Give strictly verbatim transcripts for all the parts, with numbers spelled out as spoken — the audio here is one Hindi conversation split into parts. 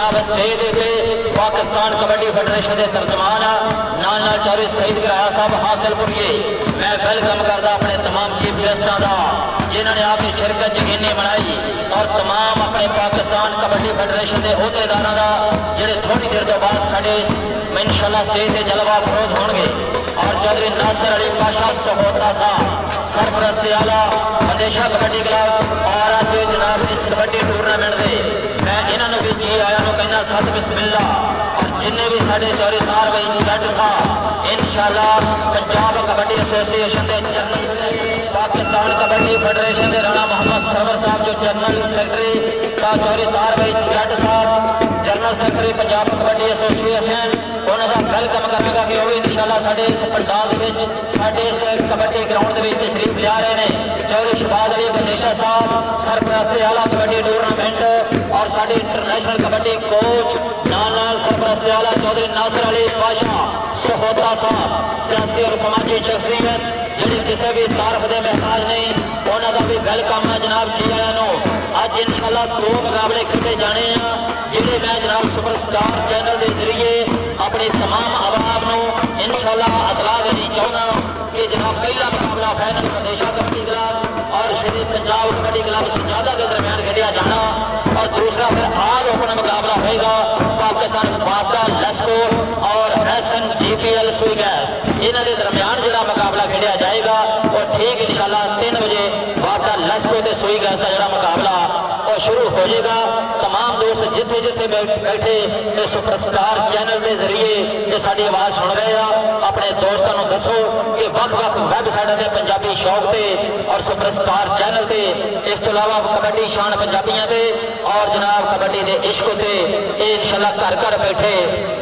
जनाब स्टेज पे पाकिस्तान कबड्डी फेडरेशन के तर्जमान नाल नाल चौधरी सईद गराया साहब हासिलपुरी मैं वेलकम करता अपने तमाम चीफ गेस्टां का जिन्होंने आके शिरकत यकीनी बनाई और तमाम अपने पाकिस्तान कबड्डी फेडरेशन के अहदेदारां का जिहड़े थोड़ी देर तो बाद साडे इंशाअल्लाह स्टेज के जलवा फरोज होंगे और चौधरी नासिर अली पाशा सहोता साहब सरपरस्ती आला मदेशा कबड्डी क्लब और अज जनाब इस कबड्डी टूरनामेंट के मैं इन्होंने भी जी आया कहना सत बिस्मिल्ला और जिन्हें भी साढ़े चौधरी तार भाई जट साहब इंशाअल्लाह पंजाब कबड्डी एसोसिएशन के जनरल पाकिस्तान कबड्डी फेडरेशन के राणा मोहम्मद सरवर साहब जो जनरल सैकटरी का चौधरी तार भाई जट साहब general secretary Punjab kabaddi association उन्होंने वेलकम करेगा कि वह भी इंशाअल्लाह साढ़े इस पंडाल साढ़े इस कबड्डी ग्राउंड के तशरीफ लिया रहे हैं चौधरी शहबाज अली बंदेशा साहब सरपरस्ती आला कबड्डी टूरनामेंट और साढ़े इंटरनेशनल कबड्डी कोच नाल नाल सरपरस्ती आला चौधरी नासिर अली पाशा सहोता साहब सियासी और समाजी शख्सियत जी किसी भी तारफ के महताज नहीं उन्होंने भी वेलकम है जनाब जी आया नो अज इंशाअल्लाह दो मुकाबले खेले जाने हैं जिन्हें मैं जनाब सुपरस्टार चैनल के जरिए अपनी तमाम आवाम को इंशाअल्लाह अतला देनी चाहना कि जनाब पहला मुकाबला फाइनल मदेशा कबड्डी क्लब और श्री पंजाब कबड्डी क्लब सजादा के दरमियान खेलिया जाना और दूसरा फिर आज ओपन मुकाबला होगा पाकिस्तान बाबरा लस्को और S N G P L Sui gas इन्हों के दरमियान जो मुकाबला खेलिया जाएगा और ठीक इंशाअल्लाह तीन बजे बाबरा लस्को के सुई गैस का जो मुकाबला और शुरू हो जाएगा। तमाम दोस्त जिथे जिथे बैठे इस सुपरस्टार चैनल के जरिए ये साड़ी आवाज़ सुन रहे हैं अपने दोस्तों को दसो कि वक् वक् वैबसाइटों पर पंजाबी शौक से और सुपरस्टार चैनल से इस तो अलावा कबड्डी शान पंजाबियों से और जनाब कबड्डी के इश्क से ये इंशाअल्लाह घर घर बैठे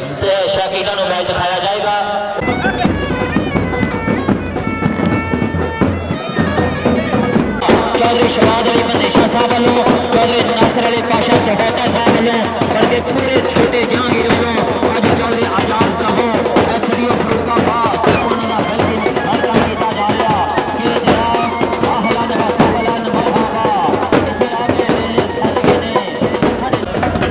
शौकीनों को मैच दिखाया जाएगा। चौधरी शहबाज अली बंदेशा साहब वालों चौधरी नासिर अली पाशा सहोता साहब वालों बल्कि पूरे छोटे जहांगीर वालों अज चौधरी आजाज का हो एस डी ओ फरूकाबाद उन्होंने बल्कि वेलकम किया जा रहा कि जनाब आहलन व सहलन मरहबा इस आगे मेरे सदके ने सद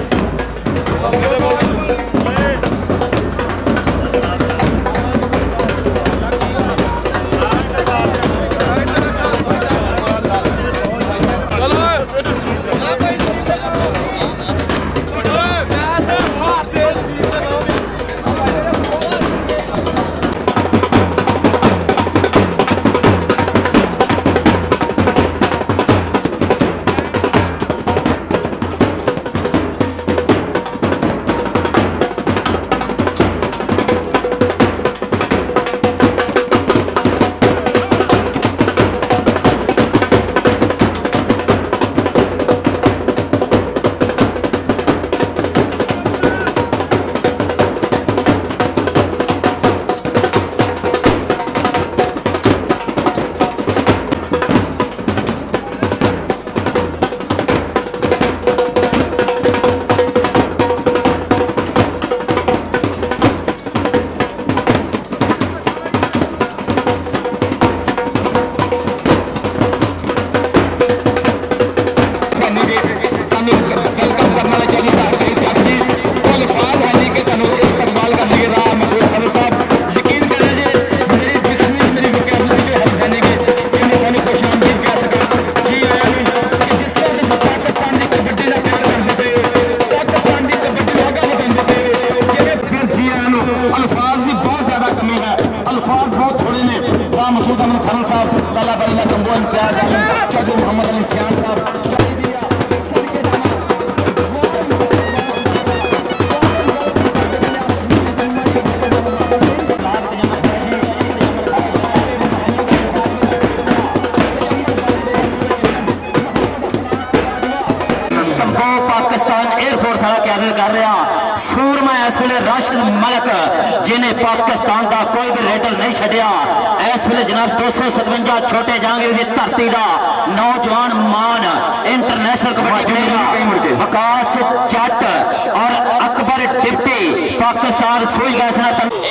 कर रहा सूरमा इस वे राशिद मलिक जिन्हें पाकिस्तान का कोई भी रेडर नहीं छड़िया इस वे जनाब दो सौ सतवंजा छोटे जहांगीर की धरती का नौजवान मान इंटरनेशनल कबड्डी विकास जट और अकबर डिप्टी पाकिस्तान सुई गैस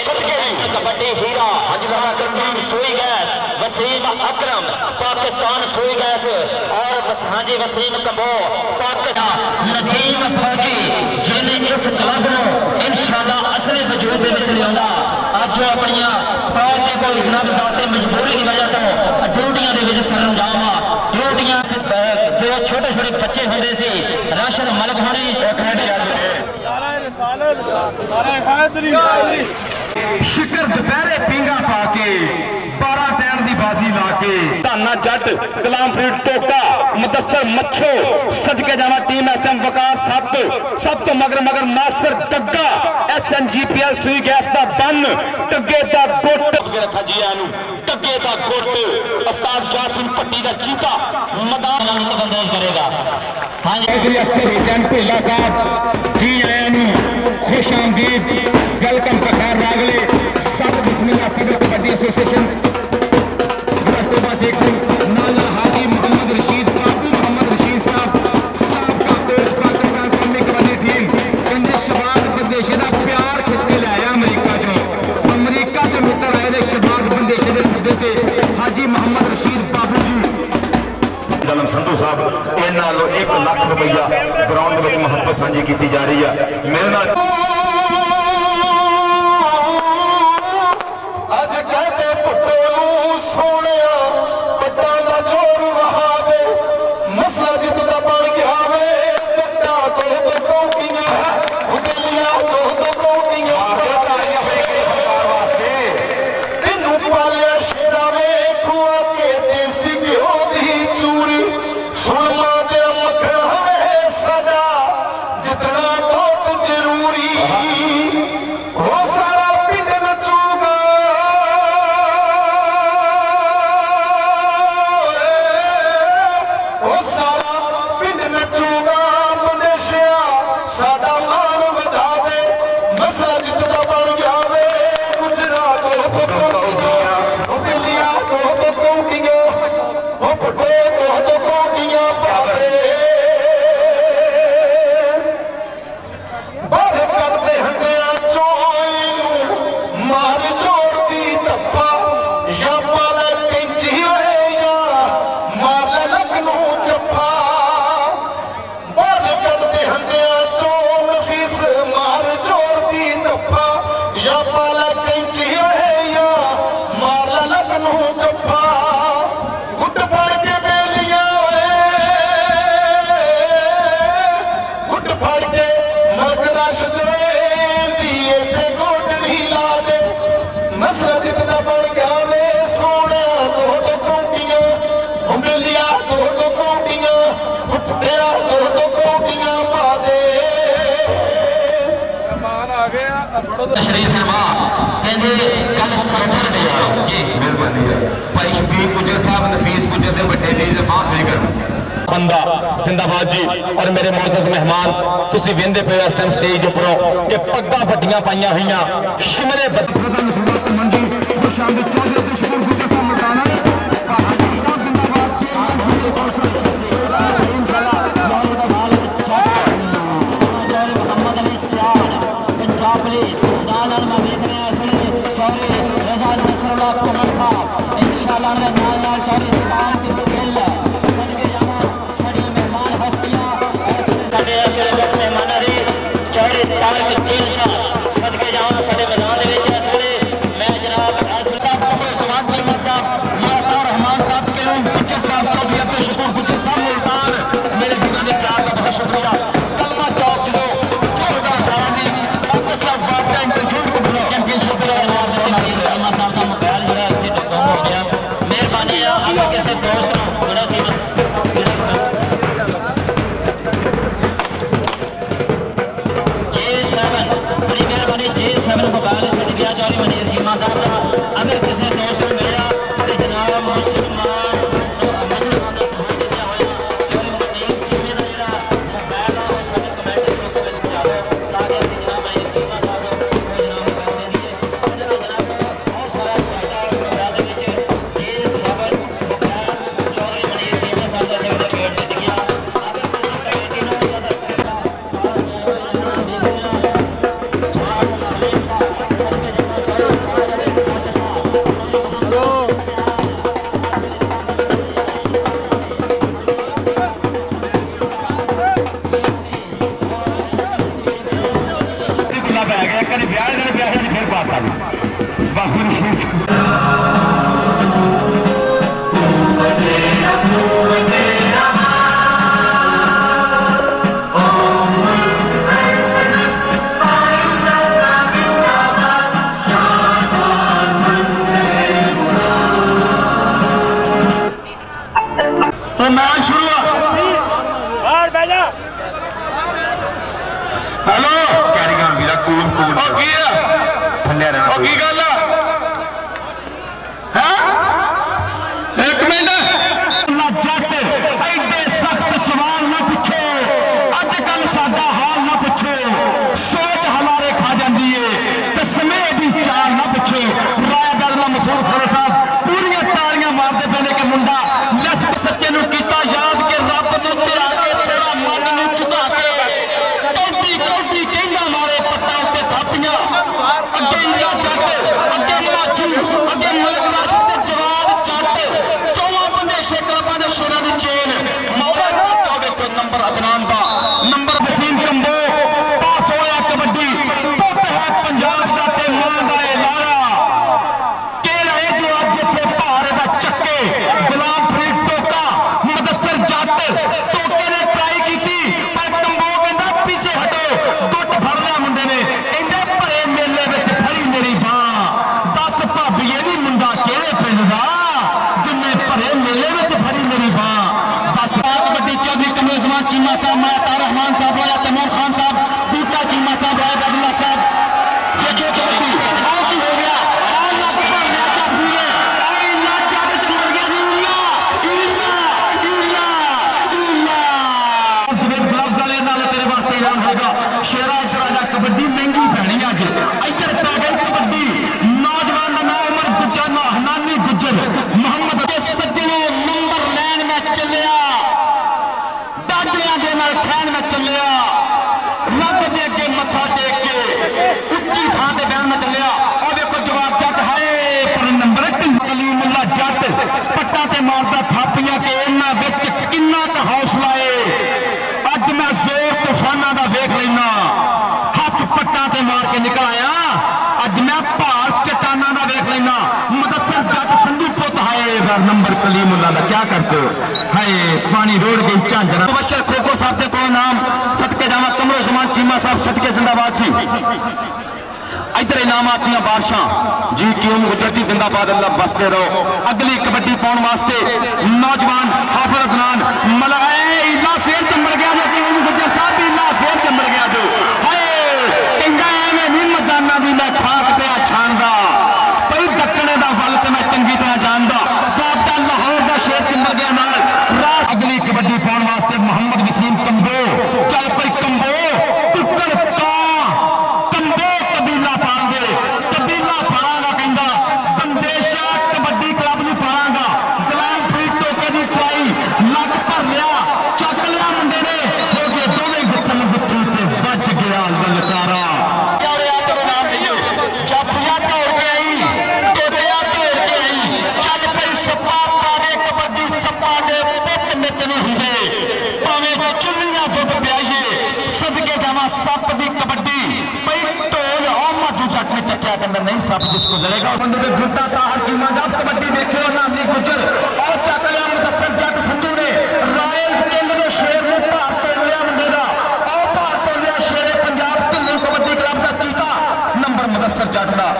कबड्डी हीरा सुई गैस वसीम अकरम पाकिस्तान सुई गैस और हाँ जी वसीम कम्बो पाकिस्तान नदीम फौजी जिन्हें मजबूरी की वजह तो ड्यूटियां दे विच सरंजाम आ ड्यूटियां जो छोटे छोटे बच्चे होंदे सी राशन मलक होने शिकर दोपहरे पिंगा पाके बारह टैन की बाजी लाके धाना जट गुलाम फरीद टोका मुदस्सर मच्छो सदके जावा टीम इस टाइम वकार सब सब तो मगर मगर नासर टग्गा S N G P L Sui gas का बन टग्गे का गुट रखा जी टग्गे का गुट उस्ताद जासिम भट्टी का चीता मैदान बंदोबस्त करेगा। हाँ जी हुसैन भोला साहब जी आया खुश आमदीद वेलकम बखैर रागले सब बिस्मिल्लाह सदर कबड्डी एसोसिएशन देख सिंह नाला हाजी मोहम्मद रशीद बाबू मोहम्मद रशीद साहब साहब का कोच पाकिस्तान कौमी कबड्डी टीम कहते शबाज बंदेशे का प्यार खिंच के लाया अमरीका चो अमरीका चो मित्र आए ने शबाज बंदेशे के सदे से हाजी मोहम्मद रशीद बाबू जी जलम संधू साहब इन्हों एक लाख रुपया ग्राउंड में महत्व साझी की जा रही है मेरे नाल तशरीफ फरमा कहते कल सफर जी मेहरबानी है भाई शफीक गुजर साहब नफीस गुजर के बड़े लीडर बात नहीं कर खंदा जिंदाबाद जी और मेरे मोअज़्ज़ज़ मेहमान तुसी वेंदे पे इस टाइम स्टेज उपरों ये पग्गा फटियां पाइयां हुईयां शिमरे बदल मुसलमान मंडी खुश आमदीद चौधरी ते शुक्र गुजर साहब मकाना हाजी साहब जिंदाबाद जी हमारे कौशल शख्सियत इंशाल्लाह जौहर का माल जौहर मोहम्मद अली सियाद पंजाब पुलिस नाल मैं देख रहा हूं सुनिए चौधरी रजा नसरुल्लाह कुमार साहब इंशाल्लाह ने नाल नाल चौधरी दुकान की खेल सदके जावा सड़ी मेहमान हस्तियां ऐसे ऐसे लोग मेहमान दी चौधरी तार की खेल साहब सदके जावा साडे मैदान दे विच इस वेले मैं जनाब आसिफ साहब को सवाल जी साहब माता रहमान साहब के गुजर साहब चौधरी अब्दुल शुक्र गुजर साहब मुल्तान मेरे वीरों ने प्यार का बहुत शुक्रिया कलमा चौक जो दो हज़ार अठारह दी पाकिस्तान वापस इंटरव्यू को बुला चैंपियनशिप में आवाज हमारी रहमा साहब का मोबाइल जरा इथे तो गुम हो गया मेहरबानी है अगर किसी दोस्त को बड़ा जी जे सेवन बड़ी मेहरबानी जे सेवन मोबाइल मिल गया जौहरी मनीर जीमा साहब का अगर किसी दोस्त को मिला तो जनाब मुसलमान मुसलमान का सपोर्ट दिया होया जौहरी मनीर जीमे का जेड़ा मोबाइल है उस ने कमेंट बॉक्स में लिखा है ताकि ਅਸੀਂ जनाब मनीर जीमा साहब को जनाब मोबाइल दे दिए उन्होंने जनाब बहुत सारा डाटा उस मोबाइल ਦੇ ਵਿੱਚ जे सेवन मोबाइल जौहरी मनीर जीमा साहब ਦਾ ਜਿਹੜਾ ਗੇਟ ਦਿੱਤਾ ਗਿਆ अगर किसी कमेटी ने ਉਹਦਾ किसका और देख लेना थोड़ा सलीम साहब सदके जाना चाहिए खाजा में जट साहब फिर बात आ गई बाबू कूल कूल ठंडे रहना की गल है एक मिनट जट एडे सख्त सवाल ना पूछो अजकल साडा हाल ना पूछो सोच हमारे खा जाती है तो समय की चाल ना पूछो राय गल मसूर खर साहब पूरियां तालियां मारते पे कि मुंडा लस सच्चे नूं कीता याद के रब नूं ते आके थोड़ा मन नूं झुका के कौटी कौटी कहंदा मारे पट्टा उत्ते थापियां अगे इला जट अगे माचू अगे मलक नाशक ते जवाब जट चौवां बंदेशे क्लबां दे शुरा दी चेन मौला चाचा वेखो नंबर अदनान दा नंबर वसीम कंबो पास होया कबड्डी पुत है पंजाब दा ते मां दा ए लारा केड़ा ए जो अज इत्थे भार दा चक्के गुलाम फरीद टोका मुदस्सर जट टोके ने ट्राई कीती पर कंबो कहंदा पीछे हटो गुट फड़ लिया मुंडे ने कहंदे भरे मेले विच फड़ी मेरी बां दस भाबीए दी मुंडा किहड़े पिंड दा जिन्ने भरे मेले विच फड़ी मेरी बां दस कबड्डी चौधरी कमल जमान चीमा साहब माता रहमान साहब वाला तैमूर खान साहब बूटा चीमा साहब राय अब्दुल्ला साहब देखिए कबड्डी आओ की हो गया आओ ना भर लिया चाबी ने आई ना जट च मर गया जी इल्ला इल्ला इल्ला इल्ला जवेद ग्लव्स वाले नाल तेरे वास्ते इनाम होगा शेरा इधर आजा कबड्डी महंगी पैनी अज इधर पै गई कबड्डी नौजवान का नाम उमर गुज्जर ना हनानी गुज्जर मोहम्मद के सज्जनों नंबर लैन में चलिया डाडियां दे नाल खैन में चलिया रब दे अगे मत्था टेक के उच्ची थां ते बैन में चलिया और देखो जवाब जट है पर नंबर कलीमुल्ला जट पट्टा ते मारदा थापियां के इन्हां विच किन्ना क हौसला है अज मैं जोर तूफाना दा वेख लेना हाथ पट्टा ते मार के निकल आया अज मैं भार चट्टाना दा वेख लेना मुदस्सर जट संधू पुत है नंबर कलीमुल्ला दा क्या करते हो हाय पानी रोड गई झांझरा मुबशर खोखो साहब के कोई नाम सदके जावा कमरो जमान चीमा साहब सदके जिंदाबाद जी इधर इनामात दियां बादशाह जी क्यों गुजर जी जिंदाबाद अल्लाह बसते रहो अगली कबड्डी पाने वास्ते नौजवान हाफिज अदनान मलाए इला शेर चंबड़ गया जो क्यों गुजर साहब इला शेर चंबड़ गया जो हाय कहंदा एवें नहीं मदाना दी मैं खाक पे छानदा पई दक्कने दा वल ते मैं चंगी तरह जानदा साहब दा लाहौर दा शेर चंबड़ गया नाल रास अगली कबड्डी पाने वास्ते मोहम्मद वसीम कंबो चल पई कंबो टुकड़ का कंबो कबीला पांदे कबीला पांगा कहंदा बंदेशा कबड्डी क्लब नूं पांगा गुलाम फरीद टोके दी ट्राई लक भर लिया चक लिया मुंडे ने हो गए दोवें गुत्थन गुत्थी ते वज गया ललकारा और या तेरे नाम दईए जाफिया दौड़ के आई टोटिया दौड़ के आई चल पई सप्पा पावे कबड्डी सप्पा दे पुत मित नहीं हुंदे भावें चुल्लियां दुध पियाइए सदके जावा सप दी कबड्डी पई ढोल ओ माजू जट ने चक्या कहंदा नहीं सप जिसको जलेगा बंदे दे गुड्डा ताहर चीमा जब कबड्डी देखियो नामी गुजर और चक लिया मुदस्सर जट संधू ने रॉयल्स किंग दे शेर ने भार तो लिया मुंडे दा और भार तो लिया शेरे पंजाब ढिल्ली कबड्डी क्लब दा चीता नंबर मुदस्सर जट दा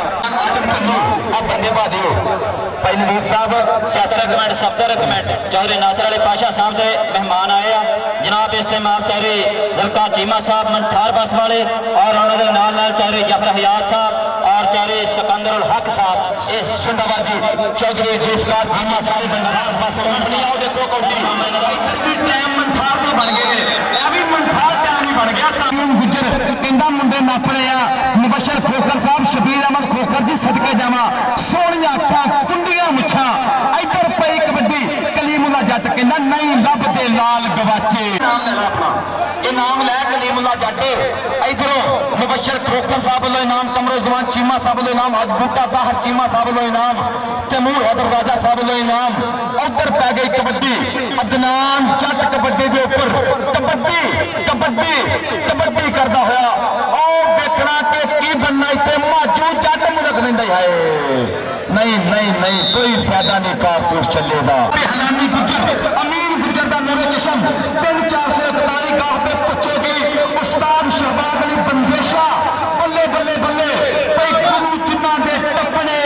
आ बंदे बादियो भाई नवीद साहब सियासत कमेंट सफदर कमेंट चौधरी नासर अली पाशा साहब के मेहमान आए हैं जनाब इस्तेमाल चौधरी जलका चीमा साहब मनठार बस वाले और उन्होंने नाल नाल चौधरी जफर हयात साहब और चौधरी सिकंदर उल हक साहब ये जिंदाबाद जी चौधरी जुल्फकार चीमा साहब जिंदाबाद बस देखो कौटी टाइम मनठार का बन गए ये भी मनठार टाइम ही बन गया साहब गुजर कहंदा मुंडे नप रहे आ मुबशर खोखर साहब शबीर अहमद खोखर जी सदके जावा सोहणियां अखां कुंडियां मुछां इधर पई कबड्डी कलीमुल्ला जट कहंदा नहीं लभदे लाल गवाचे नाम लेना अपना इनाम लै कलीमुल्ला जट इधरों मुबशर खोखर साहब वालों इनाम कमरो जवान चीमा साहब वालों इनाम हज बूटा ताहर चीमा साहब वालों इनाम तैमूर हैदर राजा साहब वालों इनाम उधर पै गई कबड्डी अदनान जट कबड्डी के ऊपर कबड्डी कबड्डी कबड्डी करता होया और देखना कि की बनना इतने माजू जट मुलक लेंदा है नहीं नहीं नहीं कोई फायदा नहीं कारतूस चलेगा हनानी गुजर अमीर गुजर का नूरे चश्म तीन चार सौ इकतालीस गाह पे पहुंचेगी उस्ताद शहबाज अली बंदेशा बल्ले बल्ले बल्ले भाई गुरु जिन्ना दे टपने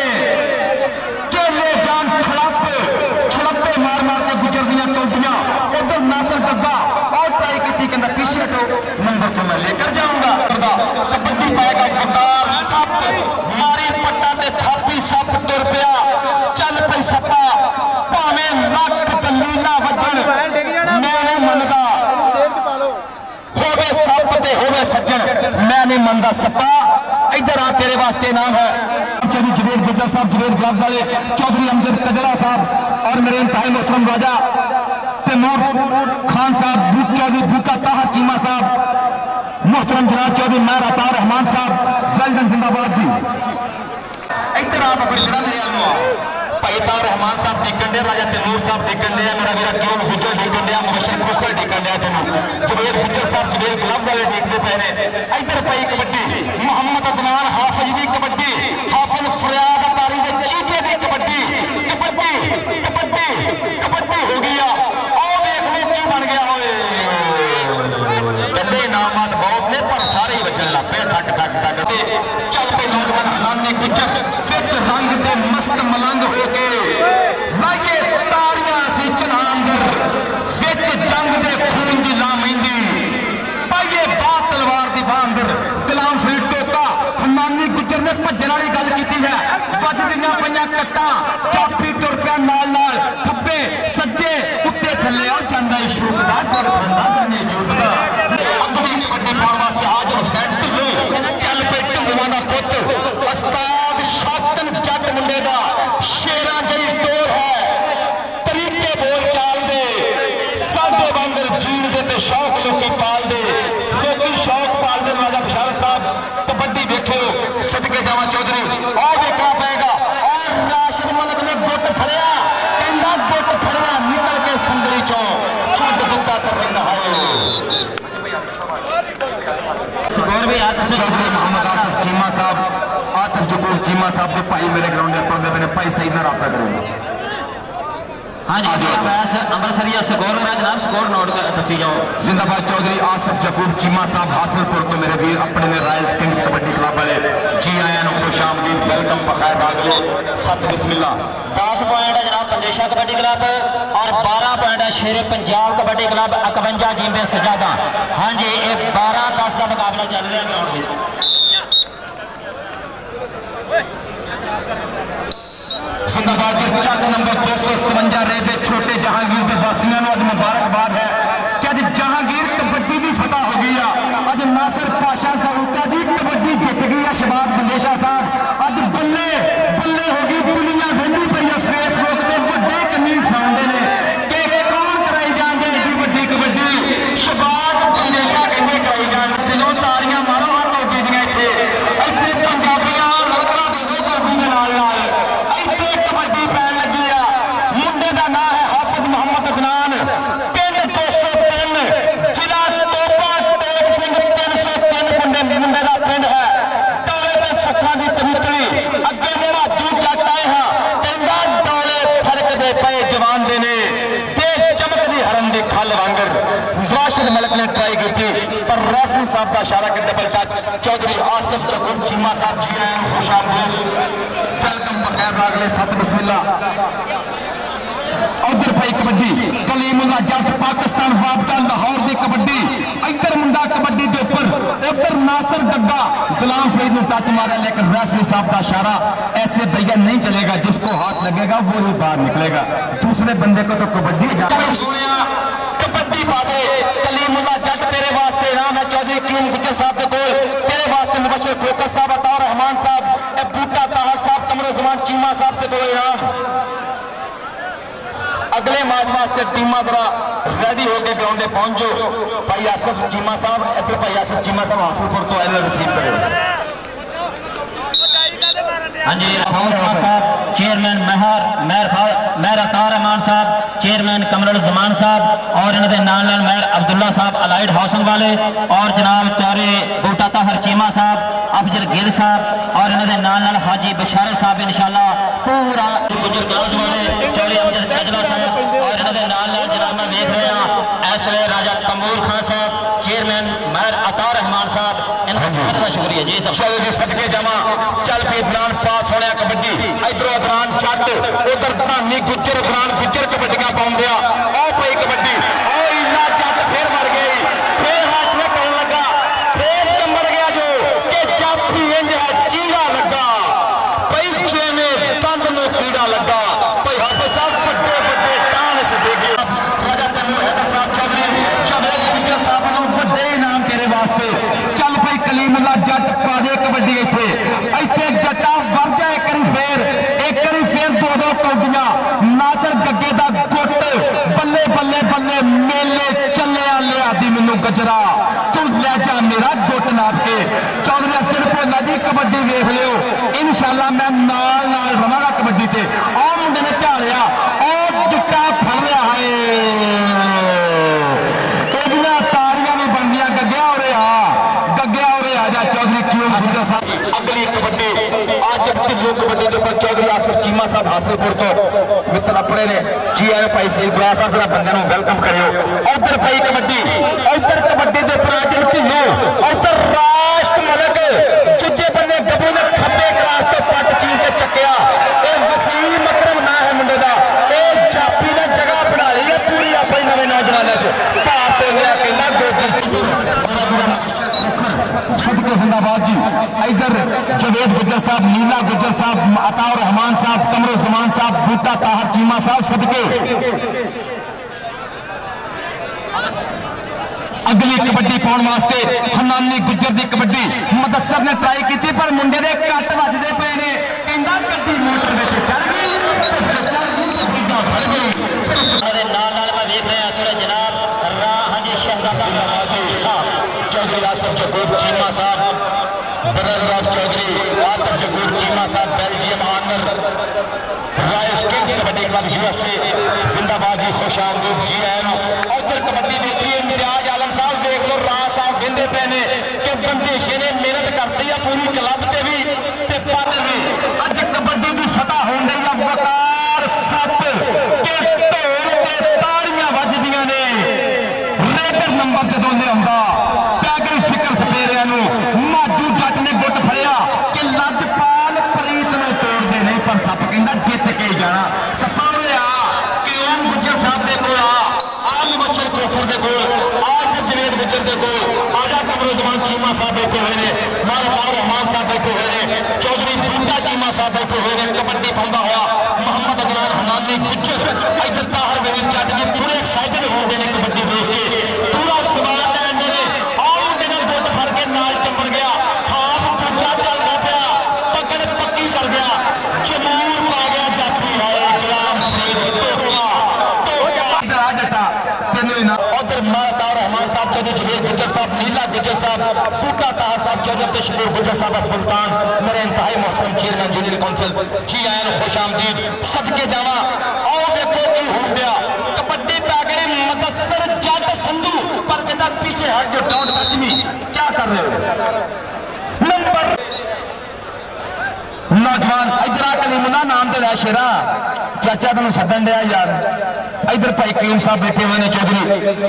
चेले जान छड़ापे छड़ापे मार मार के गुजर दियां कौटियां उधर नासर डब्बा और ट्राई की कहना पीछे हटो नंबर तो मैं लेकर जाऊंगा कबड्डी पाएगा जाने मन का सप्पा इधर आ तेरे वास्ते नाम है। चौधरी जुबेर गुज्जर साहब, जुबेर ग्लव्स वाले, चौधरी अमजद कजला साहब और मेरे इंतहाई मोहतरम राजा तैमूर खान साहब, चौधरी बूटा ताहर चीमा साहब, मोहतरम जनाब चौधरी मैर अतार रहमान साहब, वेल्डन जिंदाबाद जी। इधर आप बशरा भाई तार रहमान साहब डिकन डे, राजा तैमूर साहब डिकन डे, मेरा वीरा क्यों गुज्जर डिकन डे, मुबशर खोखर डिकन डे, तुम जुबेर गुज्जर साहब जुबेर ग्लव्स वाले देखते पे ने। इधर भाई कबड्डी मोहम्मद अदनान हाफिज की कबड्डी, हाफिज फरियाद अतारी के चीते की कबड्डी, कबड्डी कबड्डी कबड्डी हो गया। और देख लो क्यों बन गया होए, कहते इनामात बहुत ने पर सारे ही बचन लग पे थक थक थक चल पे नौजवान हलाने गुज्जर फिर रंग दे मस्त मलंग हो के लाइए तारियां सी चनां अंदर विच जंग दे खून दी लामेंदी पाइए बात तलवार दी बांदर। गुलाम फरीद टोका हनानी गुज्जर ने भजन वाली गल कीती है, वजदियां पईयां कट्टां चापी टुर पिया नाल नाल खब्बे सज्जे उत्ते थल्ले आ जांदा इशूक दा टुर खांदा गन्ने जुड़दा। अगली कबड्डी पाउण वास्ते हाजिर हुसैन ढिल्लों चल पे ढुंगवा दा पुੱਤ उस्ताद शातन जट मुंडे दा शेरां जई टोर है, तरीके बोल चाल दे साधे वांगर जीण दे ते शौक लोकी पाल दे, लोकी शौक पाल दे। राजा बशारत साहब कबड्डी देखियो सदके जावा चौधरी और देखना पेगा। और राशिद मलिक ने गुट फड़िया, कहंदा गुट फड़िया निकल के संगली चों छड्ड दित्ता कर रहा है। स्कोर भी यार चौधरी मोहम्मद आसिफ चीमा साहब, आतिफ जबूर चीमा साहब के भाई मेरे ग्राउंड पर पढ़ते मैंने भाई सही ना रब्ता करूंगा। हाँ जी बैस अमृतसरिया स्कोर मेरा जनाब स्कोर नोट कर दसी जाओ। जिंदाबाद चौधरी आसिफ जबूर चीमा साहब हासिलपुर तो मेरे वीर अपने में रॉयल्स किंग्स कबड्डी क्लब वाले जी आए खुश आमदीद वेलकम बखैर रागले सत बिस्मिल्लाह। दस पॉइंट है जनाब पंदेशा कबड्डी क्लब और बारह पॉइंट है शेर पंजाब कबड्डी क्लब इकवंजा जिम्बे सजादा। हाँ जी ये बारह दस का मुकाबला चल रहा ग्राउंड में। जिंदाबाद चक नंबर दो सौ सतवंजा रेबे छोटे जहांगीर के वासियों को अज मुबारकबाद है कि अज जहांगीर कबड्डी भी फतह हो गई है। अज नासिर पाशा साहूका जी कबड्डी जीत गई है। शबाज बंदेशा साहब अज बल्ले बल्ले हो गई, दुनिया वेंदी पई है फेसबुक ते वड्डे कमीन साउंडे ने कि कौन कराई जांदे एडी वड्डी कबड्डी। शबाज बंदेशा कहंदे कराई जांदे, दिलों तारियां मारो हर लोगी दियां इत्थे इत्थे पंजाबियां लड़करा दे कबड्डी दे नाल नाल कबड्डी पैन लगी है। मुंडे का नाम है हाफिज मोहम्मद अदनान, पिंड दो सौ तीन जिला टोपा टेक सिंह तीन सौ तीन मुंडे मुंडे का पिंड है। डोले पे सुखा की कबूतरी अगे माजू जट आए हैं, कहंदा डोले फरक दे पे जवान दे ने ते चमकदी हरन दी खल वांगर। राशिद मलिक ने ट्राई की थी पर रेफरी साहब का इशारा के डबल टच। चौधरी आसिफ जबूर चीमा साहब जी आए खुश आमदीद वेलकम बखैर रागले सत बिस्मिल्लाह। उधर भाई कबड्डी कलीमुल्ला जट पाकिस्तान वापदा लाहौर की कबड्डी, इधर मुंडा कबड्डी के ऊपर उधर नासिर डग्गा गुलाम फरीद ने टच मारा लेकिन रेफरी साहब का इशारा ऐसे भैया नहीं चलेगा, जिसको हाथ लगेगा वो ही बाहर निकलेगा, दूसरे बंदे को तो कबड्डी कबड्डी पा दे। कलीमुल्ला जट तेरे वास्ते इनाम है चौधरी क्यूम गुज्जर साहब के कोल, तेरे वास्ते मुबशर खोखर साहब अतार रहमान साहब बूटा ताहर साहब तमरो जमान चीमा साहब के कोल इनाम। अगले मैच वास्ते टीमा जरा रेडी होकर ग्राउंड में पहुंचो। भाई आसिफ चीमा साहब फिर भाई आसिफ चीमा साहब हासिलपुर तो आए रिसीव करें। हाँ जी रहमान साहब चेयरमैन महर महर महर अतार रहमान साहब चेयरमैन कमरुल जमान साहब और इन्होंने नाल नाल महर अब्दुल्ला साहब अलाइड हाउसिंग वाले और जनाब चौरे बूटा ताहर चीमा साहब अफजल गिल साहब और इन्होंने नाल नाल हाजी बशारत साहब इंशाल्लाह पूरा गुजर ग्राउंड वाले चौरे अफजल कजला साहब और इन्होंने नाल नाल जनाब मैं देख रहे हैं एस वे राजा तमूर खान साहब चेयरमैन महर अतार रहमान साहब इनका बहुत शुक्रिया जी सब चलो जी सदके जमा चल पे फलान पास होने कबड्डी इधर अदरान चट उधर धानी गुज्जर अदरान गुज्जर कबड्डियां पाउंड दिया ओ भाई कबड्डी ओ इन्ना चट फिर मर गई फिर हाथ में करने लगा फिर चंबड़ गया जो कि जाफी इंज है चीड़ा लगा भाई चेने तंद में कीड़ा लगा भाई हाफिज साहब फटे फटे टान से दे गया। राजा तैमूर हैदर साहब चौधरी चौधरी गुज्जर साहब ने वड्डे इनाम तेरे वास्ते चल भाई कलीमुल्ला कट पा दे कबड्डी इत्थे इत्थे जट्टा वर जाए एक बारी फेर एक बारी फेर दो दो कौडियां नासर गग्गे दा गुट बल्ले बल्ले बल्ले मेले चले लिया दी मैनू गजरा तू ले जा मेरा गुट नाप के चौधरी अस्कर भोला जी कबड्डी देख लियो इंशाल्लाह मैं नाल नाल रवांगा कबड्डी ते आ मुंडे ने झाड़िया और जुट्टा फड़ लिया है एदियां तारियां नहीं बनदियां गग्गया हो रहा गग्गया हो रहा जा चौधरी क्यों गुजर साहब अगली कबड्डी आज तिल्लू कबड्डी के ऊपर चौधरी आसिफ चीमा साहब हासिलपुर तो मित्र अपने ने जी आए भाई सही बड़ा साहब जरा बंदे वेलकम करियो उधर भाई कबड्डी उधर कबड्डी के प्राचीन तिल्लू उधर राष्ट्र मलक दूजे बंदे गबू ने खब्बे क्रास तो पट चीन के चक्या वसीम अकरम ना है मुंडे का जापी ने जगह बना ली है पूरी अपनी नवे नौजवानों च भाप हो गया कहना गोदी सदके जिंदाबाद जी इधर जवेद गुज्जर साहब नीला गुज्जर साहब अताउर रहमान साहब कमरुज़्ज़मान साहब बूटा ताहर चीमा साहब सदके अगली कबड्डी पाने वास्ते हनानी गुज्जर की कबड्डी मुदस्सर ने ट्राई की पर मुंडे दे कट वजदे पे ने कहंदा गड्डी मोटर में चढ़ गई ते फिर चढ़ गई सफीदा फड़ गई दे नाल नाल मैं देख रहे हैं असरे जनाब हाजी शहजादा साहब चौधरी आसिफ जगूर चीमा साहब ब्रदर ऑफ चौधरी आतिफ जगूर चीमा साहब Belgium owner Royal Kings kabaddi club USA जिंदाबाद जी खुश आमदीद जी आए उधर कबड्डी देखी इम्तियाज आलम साहब देख लो राह साहब कहते पे ने कि बंदेशे ने मेहनत करती है पूरी क्लब से भी ते पद भी अज कबड्डी की फतह होने या वकार सत के ढोल ते ताड़ियां वजदियां ने रेडर नंबर जदों लिआंदा पैगल फिकर सपेरिया नूं माजू जट ने गुट फड़िया कि लजपाल प्रीत नूं तोड़दे नहीं पर सप कहंदा जित के ही जाना सप्पा लिया कि ओम गुज्जर साहब दे कोल आ आल बच्चे कोठर दे कोल आज जवेद गुज्जर दे कोल आजा कमरुज़्ज़मान चीमा साहब बैठे हुए ने माल रहमान साहब बैठे हुए ने चौधरी बूटा चीमा साहब बैठे हुए ने कबड्डी पाउंदा होया मोहम्मद अदनान हनानी गुज्जर इधर ताहर वेद जट जी पूरे एक्साइटेड होंदे ने कबड्डी देख के पूरा सवाल लैंदे ने आ मुंडे ने गुट फड़ के नाल चंबड़ गया हाथ चूचा चलदा पिया पकड़ पक्की कर गया जमूर पा गया जाफी हाय गुलाम फरीद टोका टोका इधर आ जटा तेनू ना उधर माता रहमान साहब चौधरी जवेद गुज्जर साहब नीला गुज्जर साहब बूटा ताहर साहब चौधरी तशबीर गुज्जर साहब सुल्तान मेरे इंतहाई मोहतरम चेयरमैन जूनियर काउंसिल जी आए खुश आमदीद सदके जावा आओ देखो की हो गया कबड्डी पा गई मुदस्सर जट संधू पर कहता पीछे हट जो डोंट टच मी क्या कर रहे हो नंबर नौजवान इधर आ कलीमुल्ला नाम तो लै शेरा चाचा तेन सदन दिया यार इधर भाई कलीम साहब बैठे हुए ने चौधरी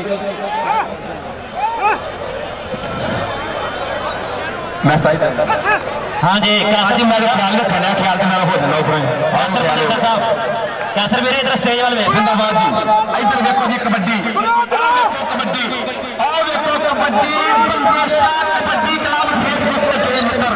मैं सही हाँ जी हाँ जी मैं ख्याल रखा लिया ख्याल तो मेरा हो जाना ऊपर साहब कैसर मेरे इधर स्टेज वाले जिंदाबाद जी इधर देखो जी कबड्डी कबड्डी आओ देखो कबड्डी कबड्डी क्लब फेसबुक पे जुड़े मित्र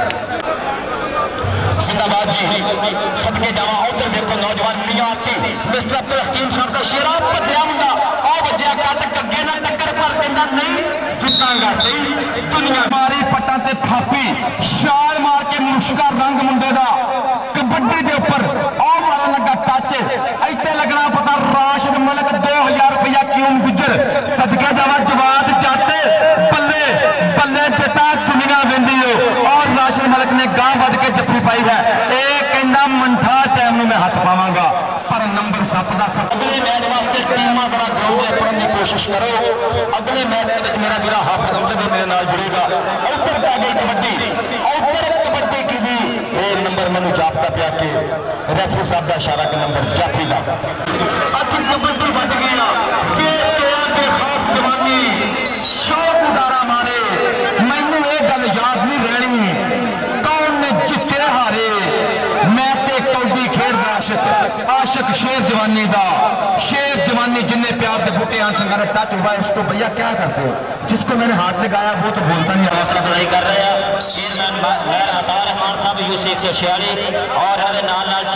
जिंदाबाद जी सदके जावा उधर देखो नौजवान नियाती मिस्टर अब्दुल हकीम साहब का शेरा बजया मुंडा आ बजया कट कग्गे ना टक्कर पर कहंदा नहीं जितांगा सही दुनिया मारी पट्टा ते थापी छाल मार के मुश्का रंग मुंडे दा कबड्डी के ऊपर आ मारा लगा टच इत्ते लगना पता राशिद मलिक दो हजार रुपया क्यों गुजर सदके जावा जवाब जाते बल्ले बल्ले जटा दुनिया वेंदी हो और राशिद मलिक ने गांव वध के जफी पाई है एक कहना मंठा टाइम में मैं हाथ पावांगा पर नंबर सप दा सप अगले मैच वास्ते टीमां जरा ग्राउंड में पड़न की कोशिश करो अगले मैच में मेरा वीरा हाफिज अहमद भी मेरे नाल जुड़ेगा उधर पै गई कबड्डी उधर कबड्डी की भी ये नंबर मैनू जापता पिया कि रेफरी साहब का इशारा के नंबर जाफी का अच कबड्डी बच गया फिर क्या बेखास जवानी शौक उदारा मारे मैनू ये गल याद नहीं रहनी कौन ने जिते हारे मैं ते कौडी खेड आशिक आशिक शेर जवानी दा शेर जवानी जिन्हें प्यार के बूटे आन संगारे टच हुआ है उसको भैया क्या करते हो जिसको मैंने हाथ लगाया वो तो बोलता नहीं हौसला अफजाई कर रहे हैं चेयरमैन मेहर अता रहमान साहब यूसी एक सौ छियाली और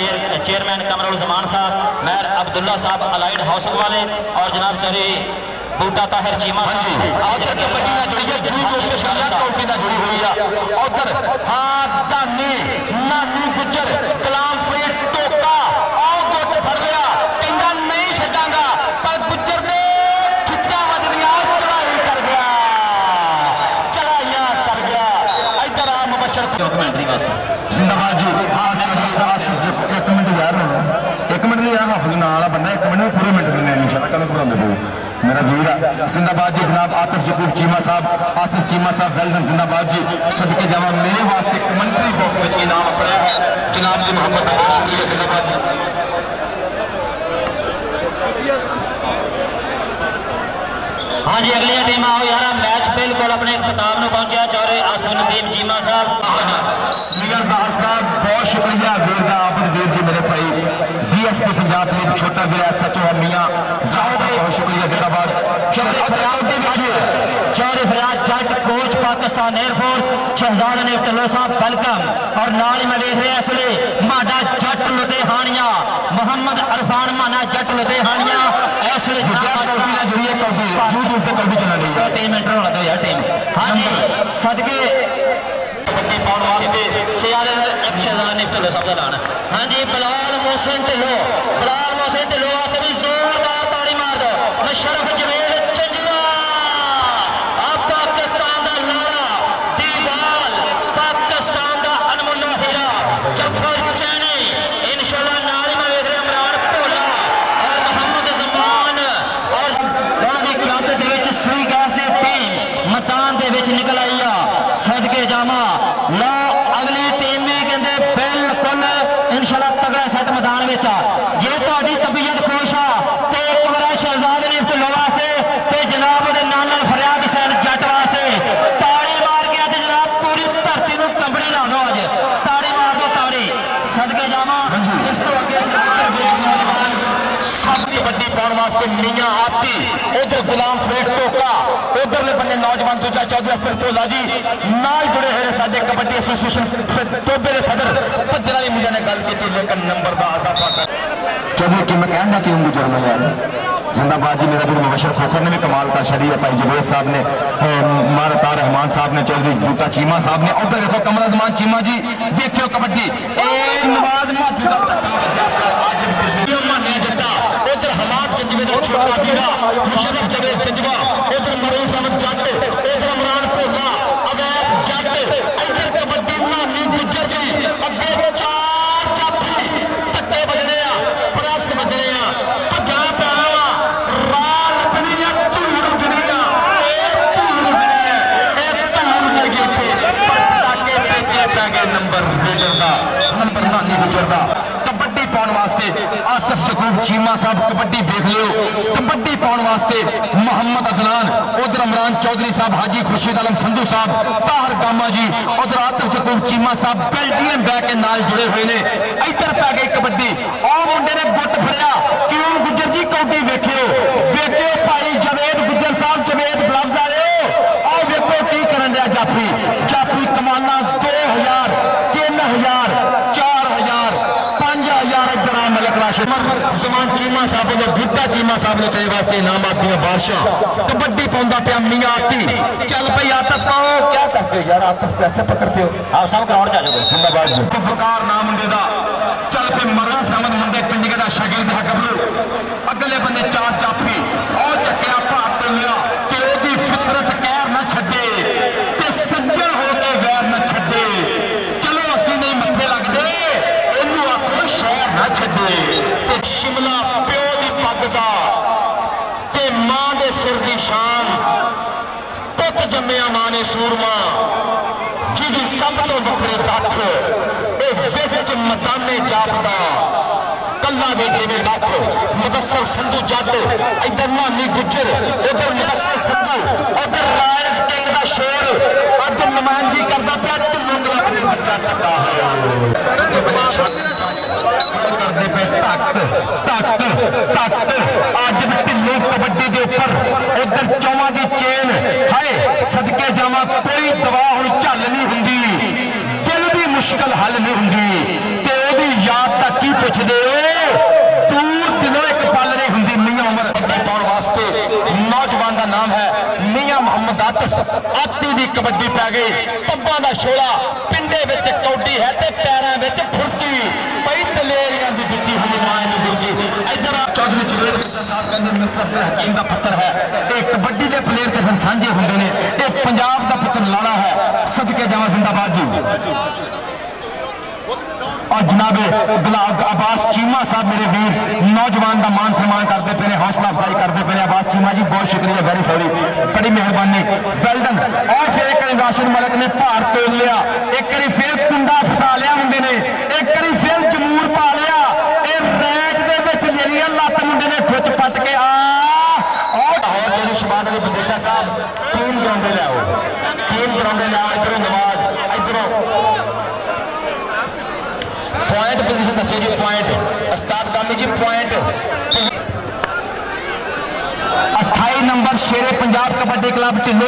चेयरमैन कमरुज़्ज़मान साहब मेहर अब्दुल्ला साहब अलाइड हाउसिंग वाले और जनाब चौधरी बूटा ताहिर चीमा हाँ जी उधर कबड्डी ना जुड़ी है जूही ग्रुप के शानदार कबड्डी ना जुड़ी हुई है उधर हाँ दानी नानी गुजर कलाम फरीद टोका आओ गुट फड़ लिया कहता नहीं छड्डांगा पर गुजर ने खिच्चा वज दिया चढ़ाई कर गया चढ़ाइयां कर गया इधर आ मुबशर डॉक्यूमेंट्री वास्ते जिंदाबाद जी हाँ एक मिनट यार एक मिनट यार हाफिज नाल वाला बंदा एक मिनट पूरे मिनट देने इंशाल्लाह कल घबराते पो मेरा वीर है जिंदाबाद जी जनाब आतिफ जकूफ चीमा साहब आसिफ चीमा साहब वेल डन जिंदाबाद जी सदके जावा मेरे वास्ते कमेंट्री बॉक्स में इनाम अपना है जनाब जी मोहम्मद बहुत शुक्रिया जिंदाबाद जी हाँ जी अगली टीम आओ यार मैच बिल्कुल अपने इख्तिताम में पहुंचा चौरे आसिफ नदीम चीमा साहब निगर साहब बहुत शुक्रिया वीर दा आबद वीर जी मेरे भाई डीएसपी पंजाब में छोटा वीर सचो मियां साहब बहुत शुक्रिया जिंदाबाद चौरे फरियाद जट कोच पाकिस्तान एयरफोर्स शहजाद ने ढिल्लों साहब वेलकम और नाल ही मैं देख रहा इसलिए माडा जट लुधियानिया मोहम्मद अरफान माना जट लुधियानिया इसलिए टीम इंटर होना यार टीम हाँ जी सदके कबड्डी पाउण वास्ते एक शहजाद ने ढिल्लों साहब का नाम हाँ जी बिलाल मोहसिन ढिल्लों बिलाल मोहसिन ढिल्लों वास्ते भी जोरदार ताड़ी मार दो मुशर्रफ जवेद चंजवा पाकिस्तान का लाड़ा दीवाल पाकिस्तान का अनमुल्ला हीरा जफर चैनी इंशाल्लाह नाल ही मैं देख रहा इमरान भोला और मोहम्मद जमान और उन्होंने क्यादत विच सुई गैस की टीम मैदान के विच निकल आई आ सदके जावा लो अगली टीम भी कहते बिल्कुल इंशाल्लाह तगड़ा सैट मैदान में आ जे तुहाडी तबीयत खुश आ तो एक बार शहजाद ने ढिल्लों वास्ते ते जनाब दे नाल नाल फरियाद हुसैन जट वास्ते ताड़ी मार के अज जनाब पूरी धरती को कंबड़ी ला दो अज ताड़ी मार दो ताड़ी सदके जावा इस तो अगे कबड्डी पाने वास्ते मियां आती उधर गुलाम फरीद टोका उधरले बंदे नौजवान दूजा चौधरी अफसर भोला जी नाल जुड़े हुए साडे कबड्डी एसोसीएशन टोबे के सदर भज्जर वाली मुंडे ने गल की लेकिन नंबर का इजाफा कर चौधरी की मैं कहना कि उनको जुर्म यार जिंदाबाद जी मेरा भी मुबशर खोखर ने भी कमाल का शरीय भाई जवेद साहब ने मारता रहमान साहब ने चौधरी बूटा चीमा साहब ने उधर देखो कमला जमान चीमा जी देखियो कबड्डी नवाज माथू का धक्का बजा आज मानिया जट्टा उधर हलात जंजवे का छोटा वीरा मुशर्रफ जवेद जंजवा उधर मरूफ अहमद जट उधर इमरान भोला अवैस जट इधर कबड्डी नानी गुजर जी अगे चार जाफी धक्के बजने आ प्रेस बजने आ भजा पैना वा राल बनी आ धूड़ उठनी आ ए धूड़ उठनी है ए धूड़ उड़ गई थे पर पटाके पेचे पै गए नंबर रेडर का नंबर नानी गुजर का कबड्डी पाने वास्ते आसिफ जकूफ चीमा साहब कबड्डी देख लियो कबड्डी पाने वास्ते मोहम्मद अदनान उधर इमरान चौधरी साहब हाजी खुर्शीद आलम संधू साहब ताहर गामा जी उधर आतिफ जकूफ चीमा साहब बेल्जियम बैक के नाल जुड़े हुए ने इधर पै गई कबड्डी ओ मुंडे ने गुट फड़िया क्यों गुजर जी कबड्डी वेखियो वेखियो भाई जवेद गुजर साहब जवेद ग्लव्स आए ओ वेखो की करन दिया जाफी जाफी कमाना दो हजार तीन हजार चार हजार पांच हजार इधर आ मलिक राशिद जमान चीमा साहब ने बूटा चीमा साहब ने तेरे वास्ते इनाम आती बादशाह कबड्डी पाउंदा पे मियां आती चल भाई आतिफ आओ क्या करते हो यार आतिफ कैसे पकड़ते हो आप सब ग्राउंड जा जाओ जिंदाबाद जी फकार नाम मुंडे दा चल पे मरण सामद मुंडे पिंडी दा शागिर्द है गबरू अगले बंदे चार चाफी और चक्या भात लिया कि ओदी फितरत कहर ना छड्डे ते सज्जन हो के वैर ना छड्डे चलो असी नहीं मत्थे लगदे इन्नू आखो शहर ना छड्डे ते शिमला प्यो दी पग दा ते मां दे सिर दी शान पुत जम्मिया मां ने सूरमा जिहदी सब तो वखरी दख ए विच मैदाने जापदा कल्ला दे जिवें लख मुदस्सर संधू जट इधर नानी गुजर उधर मुदस्सर संधू उधर राइस किंग दा शेर अज नुमाइंदगी करदा पिया ढिल्लों कबड्डी बच्चा टका है अज बड़ी शान करते पे तक तक तक अज ढिल्लों कबड्डी के उपर उधर चौवां की चेन हाय सदके जावा कोई दवा हुण झल नहीं हुंदी दिल की मुश्किल हल नहीं हुंदी ते ओदी याद तक की पुछदे हो दूर दिलों एक पल नहीं हुंदी मियां उमर पाउण वास्ते नौजवान आती दी कबड्डी पै गई, पब्बां दा शोला, पिंडे विच कौडी है ते पैरां विच फुर्ती पई, दलेरियां दी दित्ती हुई मां दी बुर्जी। इधर चौधरी जवेद साहब कहंदे मिस्टर अब्दुल हकीम दा पुत्तर है, ये कबड्डी दे प्लेयर ते फिर सांझे हुंदे ने, ये पंजाब दा पुत्तर लाड़ा है, सदके जावां जिंदाबाद जी। और जनाब गुलाब अब्बास चीमा साहब मेरे वीर नौजवान का मान सम्मान करते पे, हौसला अफजाई करते पे। अब्बास चीमा जी बहुत शुक्रिया, वेरी सॉरी, बड़ी मेहरबानी, वेलडन। और फिर एक राशिद मलिक ने भार तोल लिया, एक बार फिर कुंडा फसा लिया मुंडे ने, एक बार फिर जमूर पा लिया, रैच दे विच जेहड़ियां लत्त मुंडे ने ठुच पट के आ और चौधरी शबाद अली बंदेशा साहब टीम ग्राउंड लियाओ, टीम ग्राउंड लियाओ। इधरों नवाज, इधरों पॉइंट पोजीशन दसो जी, पॉइंट उस्ताद कामी जी, पॉइंट अट्ठाई नंबर शेरे पंजाब कबड्डी क्लब ढिल्लो,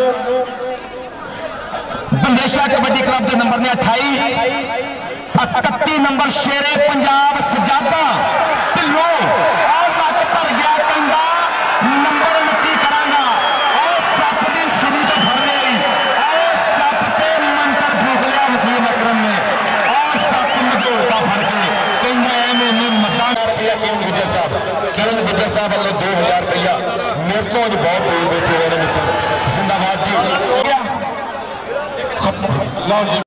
बंदेशा कबड्डी क्लब के नंबर ने अट्ठाई। इकतीस नंबर शेरे पंजाब सजादा ढिल्लो, और लक भर गया कंधा, नंबर उनती करांगा और सप की सिरी तो फड़ गई, और सप ते मंत्र फूक लिया वसीम अकरम ने, और सप मझोलता फड़ के कहना एवं नहीं मता रुपया। केन गुजर साहब, केन गुजर साहब वालों दो हजार रुपया मेरे को बहुत दूर बैठे हुए मित्र, जिंदाबाद जी।